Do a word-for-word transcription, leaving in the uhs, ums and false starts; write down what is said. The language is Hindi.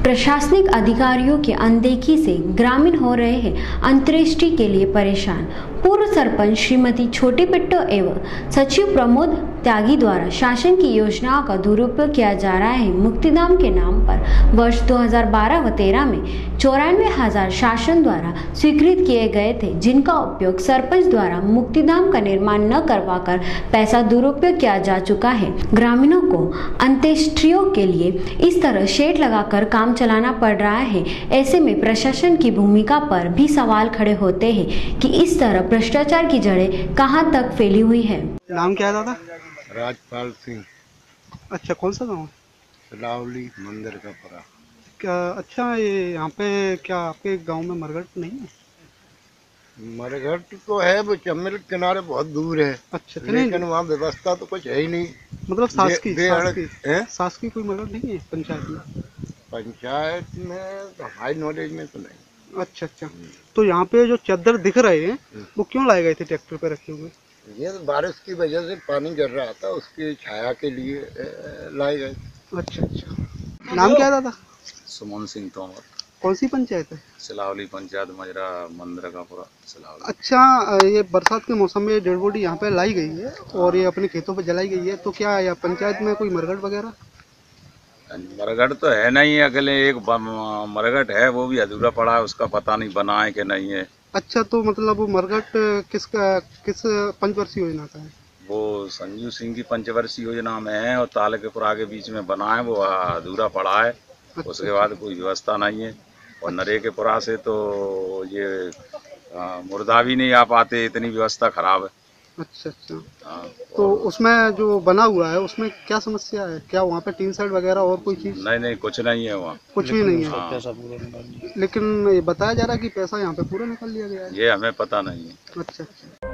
प्रशासनिक अधिकारियों की अनदेखी से ग्रामीण हो रहे हैं अंत्येष्टि के लिए परेशान। पूर्व सरपंच श्रीमती छोटी पिट्टो एवं सचिव प्रमोद त्यागी द्वारा शासन की योजनाओं का दुरुपयोग किया जा रहा है। मुक्तिधाम के नाम पर वर्ष दो हज़ार बारह व तेरह में चौरानवे हजार शासन द्वारा स्वीकृत किए गए थे, जिनका उपयोग सरपंच द्वारा मुक्तिधाम का निर्माण न करवाकर पैसा दुरुपयोग किया जा चुका है। ग्रामीणों को अंत्येष्टियों के लिए इस तरह शेड लगाकर काम चलाना पड़ रहा है। ऐसे में प्रशासन की भूमिका पर भी सवाल खड़े होते हैं कि इस तरह भ्रष्टाचार की जड़ें कहां तक फैली हुई है। नाम क्या है दादा? राजपाल सिंह। अच्छा, कौन सा गाँव? सिलावली मंदिर का परा। क्या अच्छा, ये यहाँ पे क्या आपके गांव में मरघट नहीं है? मरघट तो है, वो चम्बल किनारे बहुत दूर है। अच्छा, लेकिन वहाँ व्यवस्था तो कुछ है ही नहीं। मतलब शासकीय शासकीय शासकीय कोई मरघट नहीं है पंचायत में? पंचायत में हाई नॉलेज में तो नहीं। अच्छा अच्छा, तो यहाँ पे जो चादर दिख रहे हैं वो क्यों लाए गए थे ट्रैक्टर पे रखे हुए? ये तो बारिश की वजह से पानी गिर रहा था, उसकी छाया के लिए लाए गए। अच्छा अच्छा, नाम क्या है दादा? सुमन सिंह तोमर। कौन सी पंचायत है? सिलावली पंचायत, मजरा मंदिर का पूरा सिलावली। अच्छा, ये बरसात के मौसम में डेड बॉडी यहाँ पे लाई गई है और ये अपने खेतों पे जलाई गई है, तो क्या या पंचायत में कोई मरघट वगैरह? मरघट तो है नहीं, अगले एक मरघट है, वो भी अधूरा पड़ा है, उसका पता नहीं बना है कि नहीं है। अच्छा, तो मतलब वो मरघट किसका किस पंचवर्षीय योजना का है? वो संजीव सिंह की पंचवर्षीय योजना में है और तालकेपुरा के बीच में बना है, वो अधूरा पड़ा है। अच्छा, उसके बाद कोई व्यवस्था नहीं है। और नरेकेपुरा से तो ये आ, मुर्दा भी नहीं आ पाते, इतनी व्यवस्था खराब है। अच्छा अच्छा, आ, तो उसमें जो बना हुआ है उसमें क्या समस्या है? क्या वहाँ पे टीन शेड वगैरह और कोई चीज? नहीं नहीं, कुछ नहीं है वहाँ, कुछ भी नहीं है। हाँ। पैसा पूरा निकाल लिया, लेकिन ये बताया जा रहा है कि पैसा यहाँ पे पूरा निकाल लिया गया है। ये हमें पता नहीं है। अच्छा अच्छा।